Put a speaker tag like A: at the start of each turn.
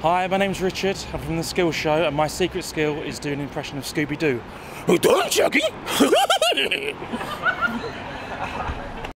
A: Hi, my name's Richard. I'm from the Skill Show, and my secret skill is doing an impression of Scooby Doo.
B: Well done, Shaggy!